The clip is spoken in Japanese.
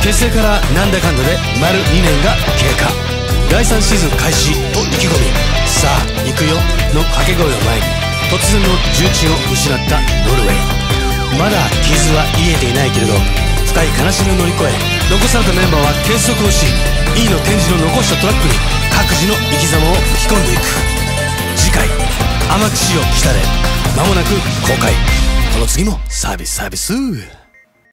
結成からなんだかんだで丸2年が経過。第3シーズン開始と意気込み、さあ行くよの掛け声を前に突然の重鎮を失ったノルウェー。まだ傷は癒えていないけれど、深い悲しみを乗り越え残されたメンバーは結束をし、E の展示の残したトラックに各自の生き様を吹き込んでいく。次回天城よ来たれ、間もなく公開。この次もサービス